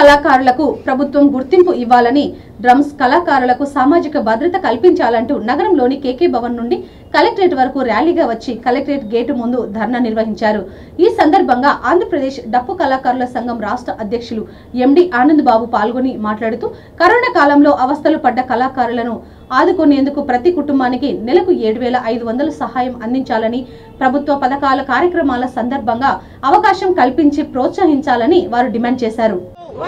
కళాకారులకు ప్రభుత్వం గుర్తింపు ఇవ్వాలని, డ్రమ్స్ కళాకారులకు సామాజిక భద్రత కల్పించాలంటూ నగరంలోని కేకే భవన్ నుండి కలెక్టరేట్ వరకు ర్యాలీగా వచ్చి కలెక్టరేట్ గేటు ముందు ధర్నా నిర్వహించారు. ఈ సందర్భంగా ఆంధ్రప్రదేశ్ డప్పు కళాకారుల సంఘం రాష్ట్ర అధ్యక్షులు ఎండి ఆనంద్ బాబు పాల్గొని మాట్లాడుతూ, కరోనా కాలంలో అవస్థలు పడ్డ కళాకారులను ఆదుకునేందుకు ప్రతి కుటుంబానికి నెలకు 7,500 సహాయం అందించాలని, ప్రభుత్వ పథకాల కార్యక్రమాల సందర్భంగా అవకాశం కల్పించి ప్రోత్సహించాలని వారు డిమాండ్ చేశారు.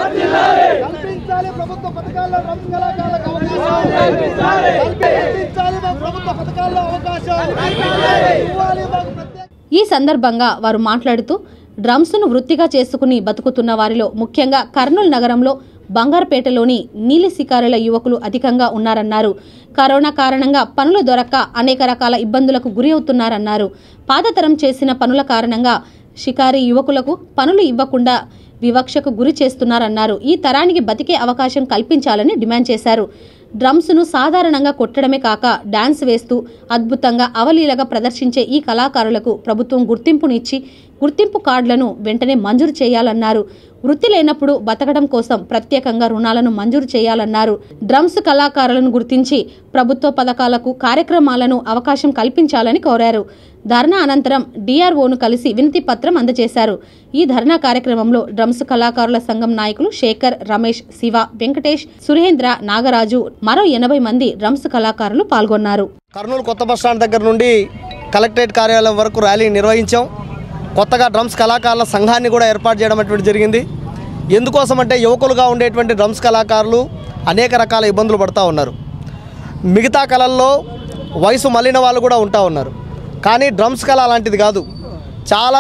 ఈ సందర్భంగా వారు మాట్లాడుతూ, డ్రమ్స్ ను వృత్తిగా చేసుకుని బతుకుతున్న వారిలో ముఖ్యంగా కర్నూలు నగరంలో బంగారపేటలోని నీలి శికారుల యువకులు అధికంగా ఉన్నారన్నారు. కరోనా కారణంగా పనులు దొరక్క అనేక రకాల ఇబ్బందులకు గురి అవుతున్నారన్నారు. పాతతరం చేసిన పనుల కారణంగా షికారీ యువకులకు పనులు ఇవ్వకుండా వివక్షకు గురి చేస్తున్నారన్నారు. ఈ తరానికి బతికే అవకాశం కల్పించాలని డిమాండ్ చేశారు. డ్రమ్స్ ను సాధారణంగా కొట్టడమే కాక డాన్స్ వేస్తూ అద్భుతంగా అవలీలగా ప్రదర్శించే ఈ కళాకారులకు ప్రభుత్వం గుర్తింపునిచ్చి గుర్తింపు కార్డులను వెంటనే మంజూరు చేయాలన్నారు. వృత్తి లేనప్పుడు బతకడం కోసం ప్రత్యేకంగా రుణాలను మంజూరు చేయాలన్నారు. డ్రమ్స్ కళాకారులను గుర్తించి ప్రభుత్వ పథకాలకు కార్యక్రమాలను అవకాశం కల్పించాలని కోరారు. ధర్నా అనంతరం డిఆర్ఓను కలిసి వినతి పత్రం అందజేశారు. ఈ ధర్నా కార్యక్రమంలో డ్రమ్స్ కళాకారుల సంఘం నాయకులు శేఖర్, రమేష్, శివ, వెంకటేష్, సురేంద్ర, నాగరాజు, మరో 80 మంది డ్రమ్స్ కళాకారులు పాల్గొన్నారు. కర్నూలు కొత్త బస్టాండ్ దగ్గర నుండి కలెక్టరేట్ కార్యాలయం వరకు ర్యాలీ నిర్వహించాం. కొత్తగా డ్రమ్స్ కళాకారుల సంఘాన్ని కూడా ఏర్పాటు చేయడం అటువంటి జరిగింది. ఎందుకోసమంటే యువకులుగా ఉండేటువంటి డ్రమ్స్ కళాకారులు అనేక రకాల ఇబ్బందులు పడుతూ ఉన్నారు. మిగతా కళల్లో వయసు మళ్ళిన వాళ్ళు కూడా ఉంటా ఉన్నారు. కానీ డ్రమ్స్ కళ అలాంటిది కాదు. చాలా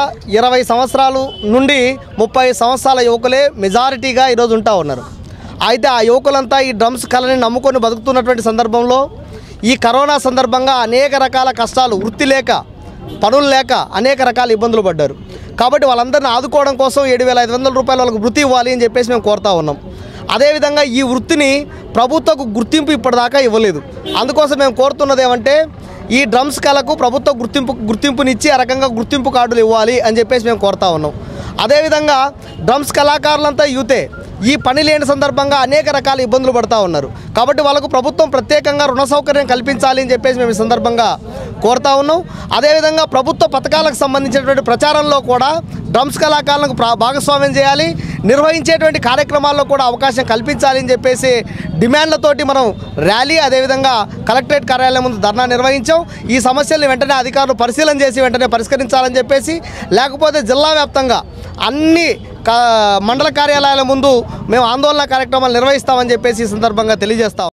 20 సంవత్సరాలు నుండి 30 సంవత్సరాల యువకులే మెజారిటీగా ఈరోజు ఉంటా ఉన్నారు. అయితే ఆ యువకులంతా ఈ డ్రమ్స్ కళని నమ్ముకొని బతుకుతున్నటువంటి సందర్భంలో ఈ కరోనా సందర్భంగా అనేక రకాల కష్టాలు, వృత్తి లేక, పనులు లేక అనేక రకాల ఇబ్బందులు పడ్డారు. కాబట్టి వాళ్ళందరినీ ఆదుకోవడం కోసం 7,500 రూపాయలు వాళ్ళకు వృత్తి ఇవ్వాలి అని చెప్పేసి మేము కోరుతా ఉన్నాం. అదేవిధంగా ఈ వృత్తిని ప్రభుత్వకు గుర్తింపు ఇప్పటిదాకా ఇవ్వలేదు. అందుకోసం మేము కోరుతున్నది ఏమంటే, ఈ డ్రమ్స్ కళకు ప్రభుత్వ గుర్తింపునిచ్చి ఆ రకంగా గుర్తింపు కార్డులు ఇవ్వాలి అని చెప్పేసి మేము కోరుతా ఉన్నాం. అదేవిధంగా డ్రమ్స్ కళాకారులంతా యూతే ఈ పని లేని సందర్భంగా అనేక రకాల ఇబ్బందులు పడుతూ ఉన్నారు. కాబట్టి వాళ్ళకు ప్రభుత్వం ప్రత్యేకంగా రుణ సౌకర్యం కల్పించాలి అని చెప్పేసి మేము ఈ సందర్భంగా కోరుతా ఉన్నాం. అదేవిధంగా ప్రభుత్వ పథకాలకు సంబంధించినటువంటి ప్రచారంలో కూడా డ్రమ్స్ కళాకారులకు భాగస్వామ్యం చేయాలి, నిర్వహించేటువంటి కార్యక్రమాల్లో కూడా అవకాశం కల్పించాలి అని చెప్పేసి డిమాండ్లతోటి మనం ర్యాలీ, అదేవిధంగా కలెక్టరేట్ కార్యాలయం ముందు ధర్నా నిర్వహించాం. ఈ సమస్యల్ని వెంటనే అధికారులు పరిశీలన చేసి వెంటనే పరిష్కరించాలని చెప్పేసి, లేకపోతే జిల్లా వ్యాప్తంగా అన్ని మండల కార్యాలయాల ముందు మేము ఆందోళన కార్యక్రమాలు నిర్వహిస్తామని చెప్పేసి ఈ సందర్భంగా తెలియజేస్తాం.